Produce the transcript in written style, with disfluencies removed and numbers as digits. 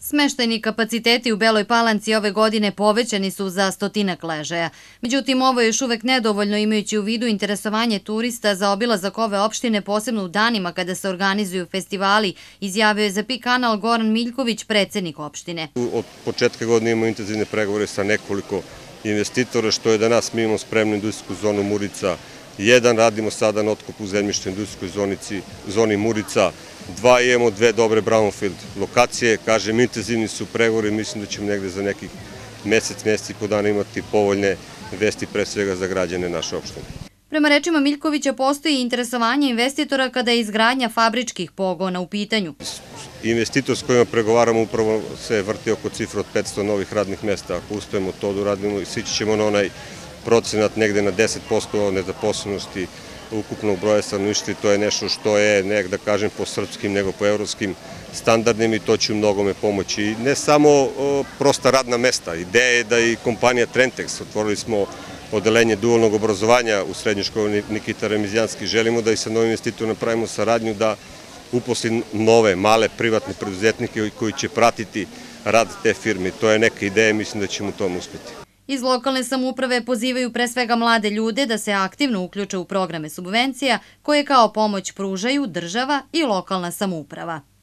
Smeštajni kapaciteti u Beloj Palanci ove godine povećani su za 100 ležaja. Međutim, ovo je još uvek nedovoljno imajući u vidu interesovanje turista za obilazak ove opštine, posebno u danima kada se organizuju festivali, izjavio je za PIK kanal Goran Miljković, predsednik opštine. Od početka godine imamo intenzivne pregovore sa nekoliko investitora, što je danas mi imamo spremnu industrijsku zonu Murica 1, radimo sada na otkupu zemljišta u industrijskoj zoni Murica 2, imamo dve dobre brownfield lokacije. Kažem, intenzivni su pregovori, mislim da ćemo negde za nekih mesec i po dana imati povoljne vesti, pre svega za građane naše opštine. Prema rečima Miljkovića, postoji interesovanje investitora kada je izgradnja fabričkih pogona u pitanju. Investitor s kojima pregovaramo upravo se vrti oko cifra od 500 novih radnih mesta. Ako uspemo to da uradimo, sići ćemo na onaj procenat negde na 10% nezaposlenosti ukupnog broja stanovništva i to je nešto što je, ne da kažem po srpskim, nego po evropskim standardima i to će u mnogome pomoći. I ne samo prosta radna mesta, ideja je da i kompanija Trentex, otvorili smo odeljenje dualnog obrazovanja u srednjoj školi Nikita Remizjanski, želimo da i sa novim investitorom napravimo saradnju da uposli nove, male, privatne preduzetnike koji će pratiti rad te firme. To je neka ideja i mislim da ćemo u tom uspeti. Iz lokalne samouprave pozivaju pre svega mlade ljude da se aktivno uključe u programe subvencija koje kao pomoć pružaju država i lokalna samouprava.